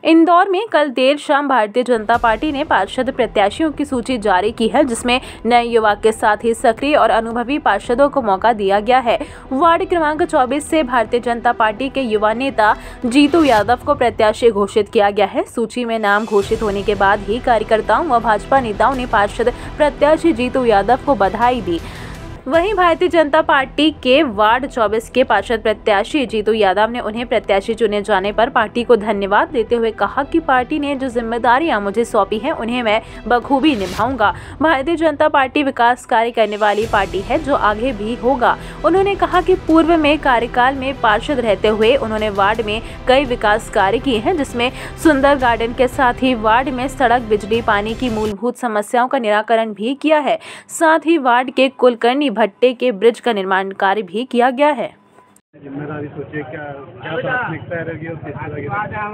इंदौर में कल देर शाम भारतीय जनता पार्टी ने पार्षद प्रत्याशियों की सूची जारी की है, जिसमें नए युवा के साथ ही सक्रिय और अनुभवी पार्षदों को मौका दिया गया है। वार्ड क्रमांक 24 से भारतीय जनता पार्टी के युवा नेता जीतू यादव को प्रत्याशी घोषित किया गया है। सूची में नाम घोषित होने के बाद ही कार्यकर्ताओं व भाजपा नेताओं ने पार्षद प्रत्याशी जीतू यादव को बधाई दी। वहीं भारतीय जनता पार्टी के वार्ड 24 के पार्षद प्रत्याशी जीतू यादव ने उन्हें प्रत्याशी चुने जाने पर पार्टी को धन्यवाद देते हुए कहा कि पार्टी ने जो जिम्मेदारियां मुझे सौंपी हैं उन्हें मैं बखूबी निभाऊंगा। भारतीय जनता पार्टी विकास कार्य करने वाली पार्टी है जो आगे भी होगा। उन्होंने कहा कि पूर्व में कार्यकाल में पार्षद रहते हुए उन्होंने वार्ड में कई विकास कार्य किए हैं, जिसमें सुंदर गार्डन के साथ ही वार्ड में सड़क, बिजली, पानी की मूलभूत समस्याओं का निराकरण भी किया है। साथ ही वार्ड के कुलकर्णी भट्टे के ब्रिज का निर्माण कार्य भी किया गया है। जिम्मेदारी सोचिए क्या प्राथमिकता रहेगी और किस तरह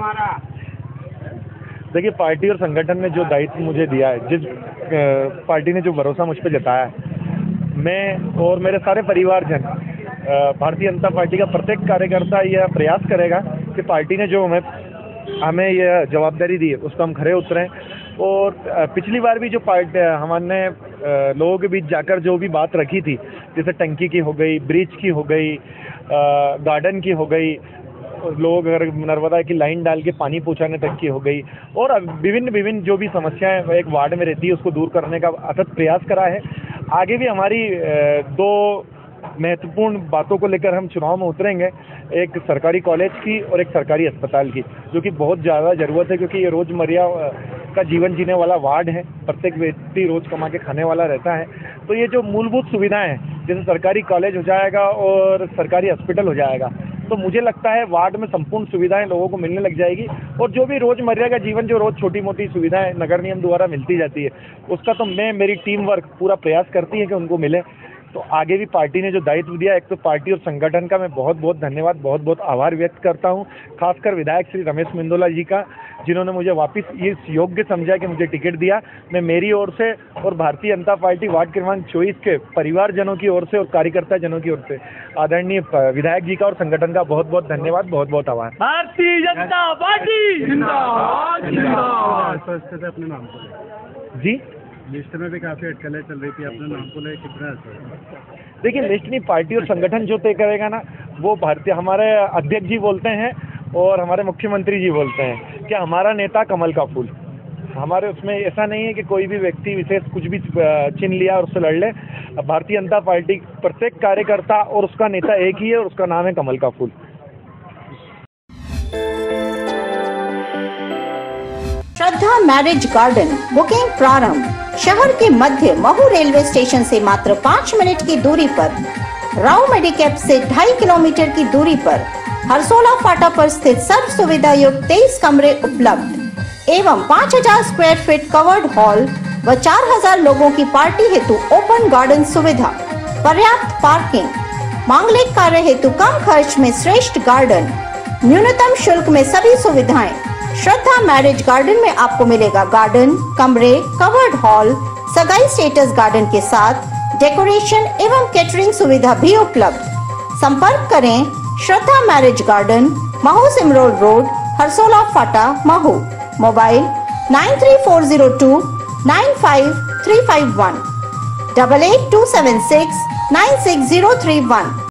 की। देखिए, पार्टी और संगठन ने जो दायित्व मुझे दिया है, जिस पार्टी ने जो भरोसा मुझ पर जताया है, मैं और मेरे सारे परिवारजन, भारतीय जनता पार्टी का प्रत्येक कार्यकर्ता यह प्रयास करेगा कि पार्टी ने जो हमें यह जवाबदारी दी है उसको हम खरे उतरें। और पिछली बार भी जो हमने लोगों के बीच जाकर जो भी बात रखी थी, जैसे टंकी की हो गई, ब्रिज की हो गई, गार्डन की हो गई, लोग अगर नर्मदा की लाइन डाल के पानी पहुंचाने तक की हो गई, और विभिन्न जो भी समस्याएं एक वार्ड में रहती है उसको दूर करने का अथक प्रयास करा है। आगे भी हमारी दो महत्वपूर्ण बातों को लेकर हम चुनाव में उतरेंगे, एक सरकारी कॉलेज की और एक सरकारी अस्पताल की, जो कि बहुत ज़्यादा ज़रूरत है, क्योंकि ये रोज़मर्रा का जीवन जीने वाला वार्ड है। प्रत्येक व्यक्ति रोज़ कमा के खाने वाला रहता है। तो ये जो मूलभूत सुविधाएं हैं, जैसे सरकारी कॉलेज हो जाएगा और सरकारी हॉस्पिटल हो जाएगा, तो मुझे लगता है वार्ड में संपूर्ण सुविधाएं लोगों को मिलने लग जाएगी। और जो भी रोज़मर्रा का जीवन, जो रोज़ छोटी मोटी सुविधाएं नगर निगम द्वारा मिलती जाती है, उसका तो मेरी टीम वर्क पूरा प्रयास करती है कि उनको मिले। तो आगे भी पार्टी ने जो दायित्व दिया, एक तो पार्टी और संगठन का मैं बहुत बहुत धन्यवाद, बहुत बहुत आभार व्यक्त करता हूं, खासकर विधायक श्री रमेश मेंदोला जी का, जिन्होंने मुझे वापस इस योग्य समझा कि मुझे टिकट दिया। मैं मेरी ओर से और भारतीय जनता पार्टी वार्ड क्रमांक 24 के परिवारजनों की ओर से और कार्यकर्ता जनों की ओर से आदरणीय विधायक जी का और संगठन का बहुत बहुत धन्यवाद, बहुत बहुत आभार। भारतीय जनता पार्टी जिंदाबाद जिंदाबाद। अपने नाम को जी लिस्ट में भी काफी अटकलें चल रही थी, अपने नाम को लेकर कितना असर? देखिए, लिस्ट नहीं, पार्टी और संगठन जो तय करेगा ना, वो हमारे अध्यक्ष जी बोलते हैं और हमारे मुख्यमंत्री जी बोलते हैं कि हमारा नेता कमल का फूल। हमारे उसमें ऐसा नहीं है कि कोई भी व्यक्ति विशेष कुछ भी चिन्ह लिया और उससे लड़ ले। भारतीय जनता पार्टी प्रत्येक कार्यकर्ता और उसका नेता एक ही है और उसका नाम है कमल का फूल। श्रद्धा मैरिज गार्डन बुकिंग प्रारंभ। शहर के मध्य महू रेलवे स्टेशन से मात्र 5 मिनट की दूरी पर, राव मेडिकैप से 2.5 किलोमीटर की दूरी पर, हरसोला फाटा पर स्थित सर्व सुविधा युक्त 23 कमरे उपलब्ध एवं 5000 स्क्वायर फीट कवर्ड हॉल व 4000 लोगों की पार्टी हेतु ओपन गार्डन सुविधा, पर्याप्त पार्किंग, मांगलिक कार्य हेतु कम खर्च में श्रेष्ठ गार्डन, न्यूनतम शुल्क में सभी सुविधाएं। श्रद्धा मैरिज गार्डन में आपको मिलेगा गार्डन, कमरे, कवर्ड हॉल, सगाई स्टेटस गार्डन के साथ डेकोरेशन एवं कैटरिंग सुविधा भी उपलब्ध। संपर्क करें Shraddha marriage garden, Mhow Simrod road, Harsola फाटा, महू। मोबाइल 9340295351, 8827696031।